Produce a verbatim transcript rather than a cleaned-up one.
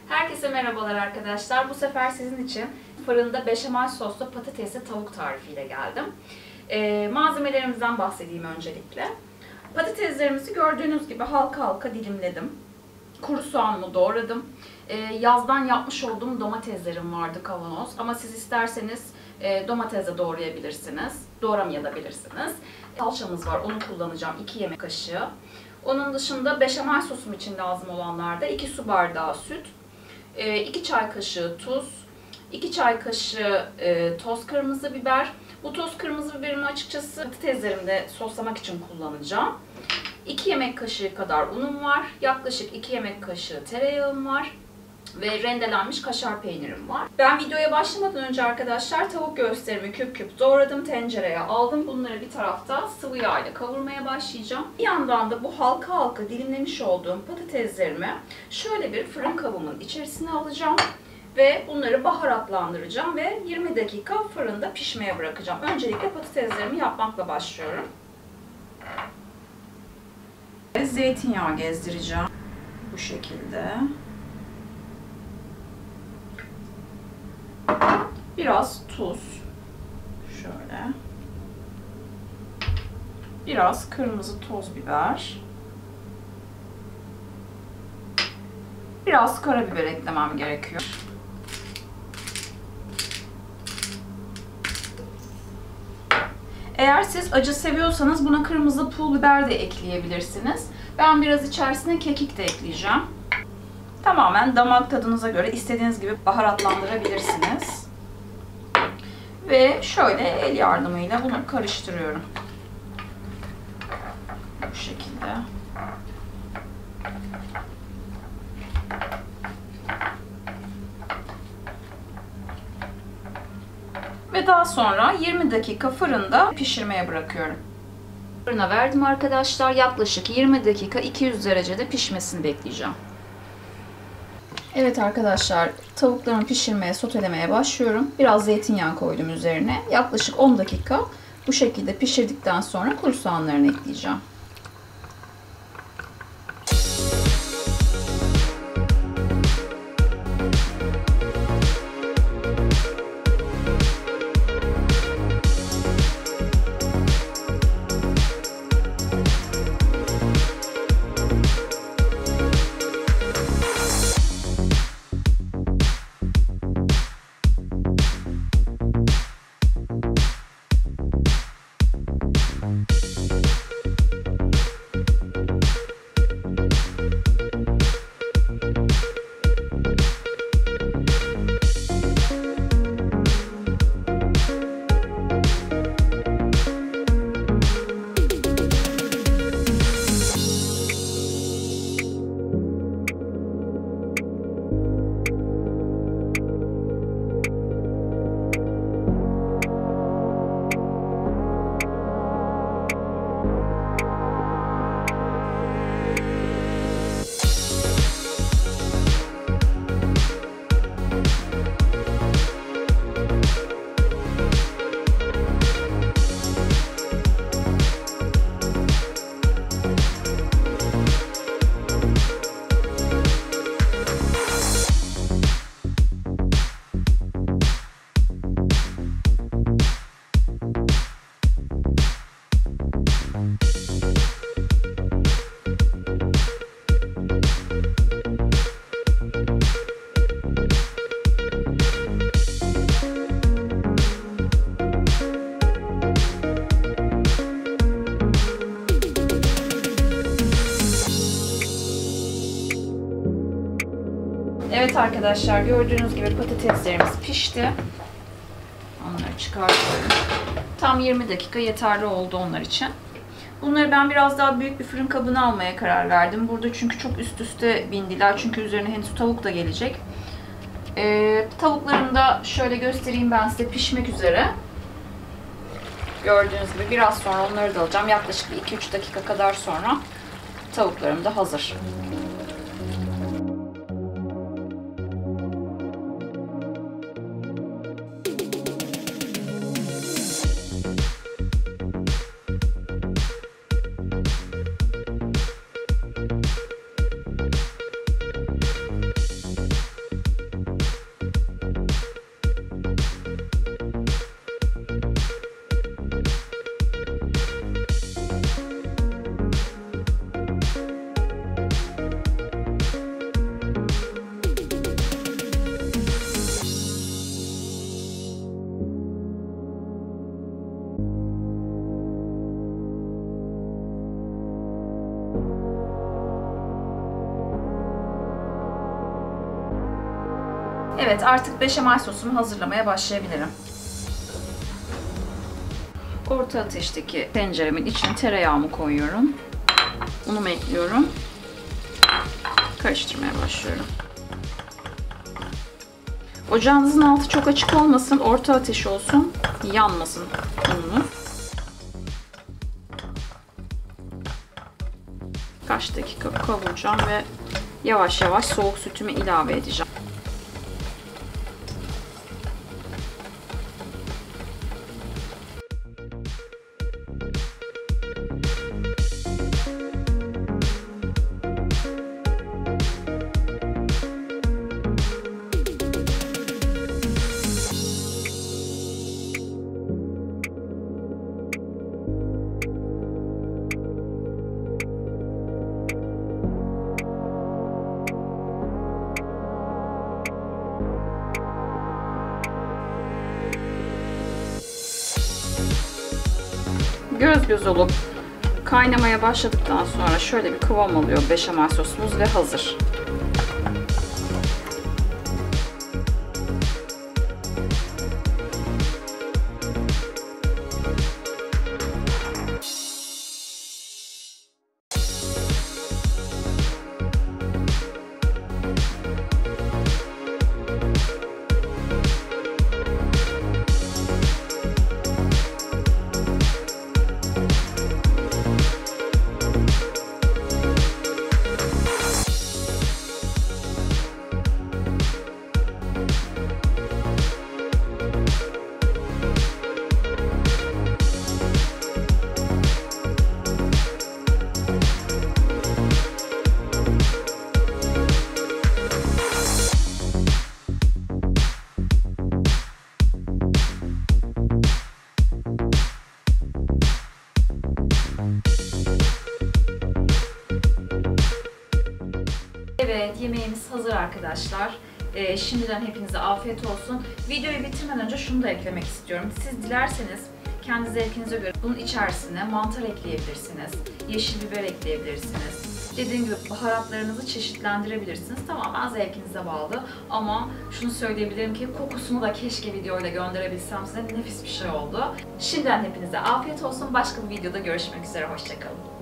Herkese merhabalar arkadaşlar. Bu sefer sizin için fırında beşamel soslu patatesli tavuk tarifiyle geldim. Ee, malzemelerimizden bahsedeyim öncelikle. Patateslerimizi gördüğünüz gibi halka halka dilimledim. Kuru soğanımı doğradım. Ee, yazdan yapmış olduğum domateslerim vardı kavanoz. Ama siz isterseniz e, domatesle doğrayabilirsiniz. Doğramayabilirsiniz. Salçamız var, onu kullanacağım. iki yemek kaşığı. Onun dışında beşamel sosum için lazım olanlar da iki su bardağı süt, iki çay kaşığı tuz, iki çay kaşığı toz kırmızı biber. Bu toz kırmızı biberimi açıkçası patateslerimde soslamak için kullanacağım. iki yemek kaşığı kadar unum var. Yaklaşık iki yemek kaşığı tereyağım var. Ve rendelenmiş kaşar peynirim var. Ben videoya başlamadan önce arkadaşlar tavuk göğüslerimi küp küp doğradım. Tencereye aldım. Bunları bir tarafta sıvı yağ ile kavurmaya başlayacağım. Bir yandan da bu halka halka dilimlemiş olduğum patateslerimi şöyle bir fırın kabımın içerisine alacağım. Ve bunları baharatlandıracağım ve yirmi dakika fırında pişmeye bırakacağım. Öncelikle patateslerimi yapmakla başlıyorum. Zeytinyağı gezdireceğim. Bu şekilde. Biraz tuz, şöyle, biraz kırmızı toz biber, biraz karabiber eklemem gerekiyor. Eğer siz acı seviyorsanız buna kırmızı pul biber de ekleyebilirsiniz. Ben biraz içerisine kekik de ekleyeceğim. Tamamen damak tadınıza göre istediğiniz gibi baharatlandırabilirsiniz. Ve şöyle el yardımıyla bunu karıştırıyorum. Bu şekilde. Ve daha sonra yirmi dakika fırında pişirmeye bırakıyorum. Fırına verdim arkadaşlar. Yaklaşık yirmi dakika iki yüz derecede pişmesini bekleyeceğim. Evet arkadaşlar, tavuklarımı pişirmeye, sotelemeye başlıyorum. Biraz zeytinyağı koydum üzerine. Yaklaşık on dakika bu şekilde pişirdikten sonra kuru soğanlarını ekleyeceğim. Evet arkadaşlar, gördüğünüz gibi patateslerimiz pişti. Onları çıkartıyorum. Tam yirmi dakika yeterli oldu onlar için. Bunları ben biraz daha büyük bir fırın kabına almaya karar verdim. Burada çünkü çok üst üste bindiler. Çünkü üzerine henüz tavuk da gelecek. Ee, tavuklarımı da şöyle göstereyim ben size, pişmek üzere. Gördüğünüz gibi biraz sonra onları da alacağım. Yaklaşık iki üç dakika kadar sonra tavuklarım da hazır. Evet, artık beşamel sosumu hazırlamaya başlayabilirim. Orta ateşteki tenceremin içine tereyağımı koyuyorum. Unumu ekliyorum. Karıştırmaya başlıyorum. Ocağınızın altı çok açık olmasın, orta ateş olsun, yanmasın ununu. Kaç dakika kavuracağım ve yavaş yavaş soğuk sütümü ilave edeceğim. Göz göz olup kaynamaya başladıktan sonra şöyle bir kıvam alıyor beşamel sosumuz ve hazır. Evet, yemeğimiz hazır arkadaşlar. Ee, şimdiden hepinize afiyet olsun. Videoyu bitirmeden önce şunu da eklemek istiyorum. Siz dilerseniz kendi zevkinize göre bunun içerisine mantar ekleyebilirsiniz, yeşil biber ekleyebilirsiniz. Dediğim gibi baharatlarınızı çeşitlendirebilirsiniz. Tamamen zevkinize bağlı. Ama şunu söyleyebilirim ki kokusunu da keşke videoyla gönderebilsem size, nefis bir şey oldu. Şimdiden hepinize afiyet olsun. Başka bir videoda görüşmek üzere. Hoşça kalın.